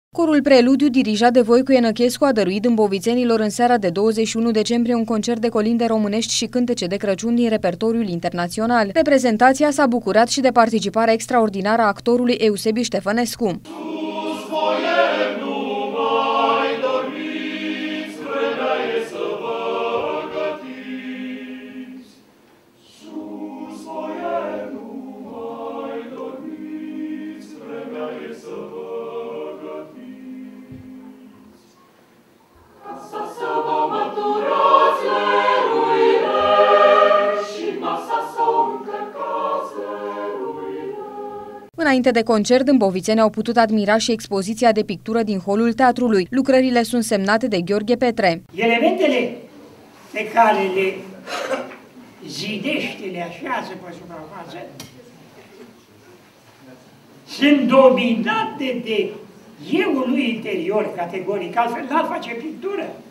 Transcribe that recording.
Corul Preludiu, dirijat de Voicu Enăchescu, a dăruit dâmbovițenilor în seara de 21 decembrie un concert de colinde românești și cântece de Crăciun din repertoriul internațional. Reprezentația s-a bucurat și de participarea extraordinară a actorului Eusebiu Ștefănescu. Înainte de concert, dâmbovițenii au putut admira și expoziția de pictură din holul teatrului. Lucrările sunt semnate de Gheorghe Petre. Elementele pe care le zidește, le așează pe suprafață, sunt dominate de euul lui interior, categoric, altfel n-ar face pictură.